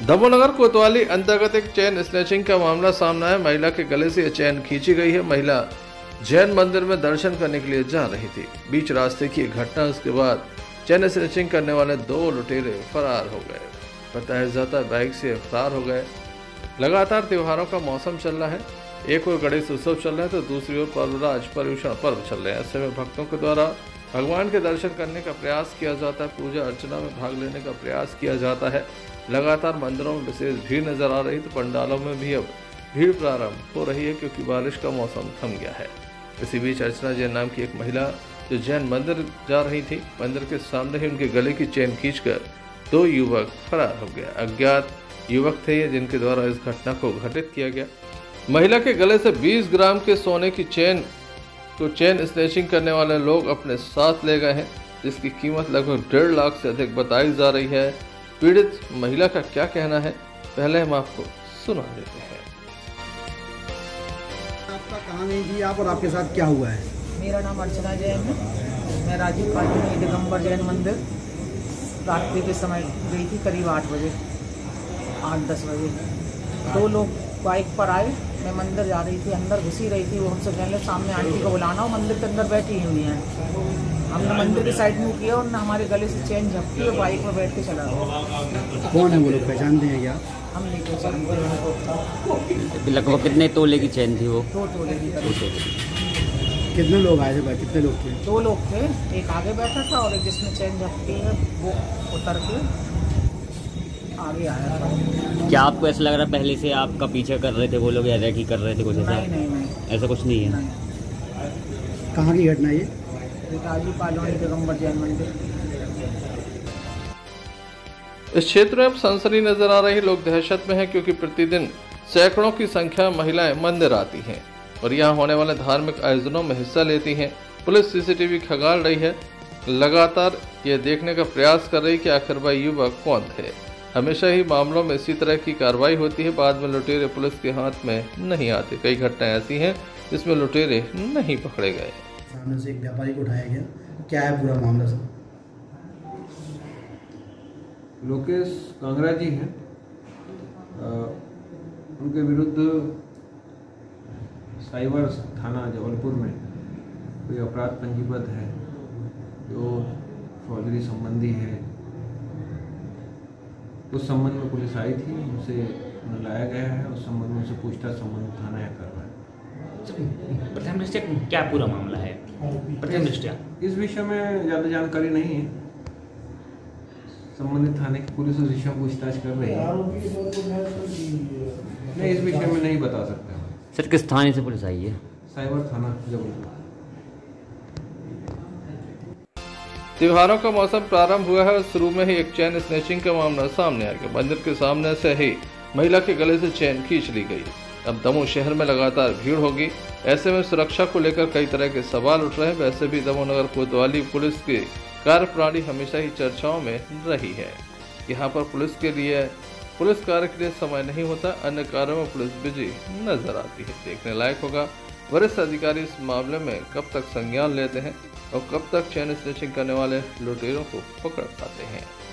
दमोह कोतवाली अंतर्गत एक चेन स्नैचिंग का मामला सामने आया। महिला के गले से यह चेन खींची गई है। महिला जैन मंदिर में दर्शन करने के लिए जा रही थी। बीच रास्ते की घटना, उसके बाद चेन स्नैचिंग करने वाले 2 लुटेरे फरार हो गए। बताया जाता है बाइक से फरार हो गए। लगातार त्योहारों का मौसम चल रहा है। एक ओर गणेश उत्सव चल रहा है तो दूसरी ओर पर्वराज पर्युषण पर्व चल रहे हैं। ऐसे में भक्तों के द्वारा भगवान के दर्शन करने का प्रयास किया जाता है, पूजा अर्चना में भाग लेने का प्रयास किया जाता है। लगातार मंदिरों में विशेष भीड़ नजर आ रही, तो पंडालों में भी अब भीड़ प्रारंभ हो रही है क्योंकि बारिश का मौसम थम गया है। इसी बीच अर्चना जैन नाम की एक महिला जो जैन मंदिर जा रही थी, मंदिर के सामने ही उनके गले की चेन खींचकर 2 युवक फरार हो गया। अज्ञात युवक थे ये, जिनके द्वारा इस घटना को घटित किया गया। महिला के गले से 20 ग्राम के सोने की चेन को चेन स्नैचिंग करने वाले लोग अपने साथ ले गए हैं, जिसकी कीमत लगभग 1.5 लाख से अधिक बताई जा रही है। पीड़ित महिला का क्या कहना है, पहले हम आपको सुना देते हैं। आपका कहानी जी, आप और आपके साथ क्या हुआ है? मेरा नाम अर्चना जैन है। मैं राजीव कॉलोनी दिगंबर जैन मंदिर रात्रि के समय गई थी, करीब 8 बजे 8-10 बजे। 2 लोग बाइक पर आए। मैं मंदिर जा रही थी, अंदर घुसी रही थी। वो हमसे कहने सामने आंटी को बुलाना हो, मंदिर के अंदर बैठी हुई हैं। हमने मंदिर की साइड मूव किया और हमारे गले से चेन झपकी और बाइक में बैठ के चला गया। कौन है वो लोग, पहचानते हैं क्या? हम नहीं पहचानते। लगभग कितने तोले की चेन थी वो? 2 तोले की करीब। कितने लोग आए थे भाई, कितने लोग थे? 2 लोग थे, एक आगे बैठा था और एक जिसने चेन झपकी है वो उतर के आगे आया था। क्या आपको ऐसा लग रहा है पहले से आपका पीछा कर रहे थे वो लोग या रेकी कर रहे थे कुछ ऐसा? नहीं, ऐसा कुछ नहीं है। कहाँ की घटना ये? राजीव कॉलोनी दिगंबर जैन मंदिर। इस क्षेत्र में अब सनसनी नजर आ रही। लोग दहशत में हैं क्योंकि प्रतिदिन सैकड़ों की संख्या में महिलाएं मंदिर आती हैं और यहां होने वाले धार्मिक आयोजनों में हिस्सा लेती हैं। पुलिस सीसीटीवी खंगाल रही है, लगातार ये देखने का प्रयास कर रही कि आखिर वह युवक कौन थे। हमेशा ही मामलों में इसी तरह की कार्रवाई होती है, बाद में लुटेरे पुलिस के हाथ में नहीं आते। कई घटनाएं ऐसी हैं जिसमें लुटेरे नहीं पकड़े गए। सामने से एक व्यापारी को उठाया गया, क्या है पूरा मामला सर? लोकेश कांगरा जी हैं, उनके विरुद्ध साइबर थाना जबलपुर में कोई अपराध पंजीबद्ध है जो फौजदारी संबंधी है। उस संबंध में पुलिस आई थी, उनसे लाया गया है। उस संबंध में उनसे पूछताछ संबंधित थाना या कर रहा है। प्रथम दृष्टया क्या पूरा मामला है? प्रथम दृष्टया इस विषय में ज़्यादा जानकारी नहीं है। संबंधित थाने की पुलिस उस विषय में पूछताछ कर रही है। नहीं, इस विषय में नहीं बता सकते। सर किस थाने से पुलिस आई है? साइबर थाना जबलपुर। त्योहारों का मौसम प्रारंभ हुआ है और शुरू में ही एक चेन स्नैचिंग का मामला सामने आ गया। मंदिर के सामने से ही महिला के गले से चेन खींच ली गई। अब दमोह शहर में लगातार भीड़ होगी। ऐसे में सुरक्षा को लेकर कई तरह के सवाल उठ रहे हैं। वैसे भी दमोह नगर कोतवाली पुलिस की कार्यप्रणाली हमेशा ही चर्चाओं में रही है। यहाँ पर पुलिस कार्य के लिए समय नहीं होता, अन्य कार्यों में पुलिस बिजी नजर आती है। देखने लायक होगा वरिष्ठ अधिकारी इस मामले में कब तक संज्ञान लेते हैं और कब तक चेन स्नैचिंग करने वाले लुटेरों को पकड़ पाते हैं।